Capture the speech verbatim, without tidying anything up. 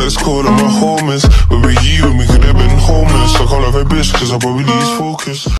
let's call them my homies. Where were you when we could have been homeless? I can't love her bitch cause I probably lose focus.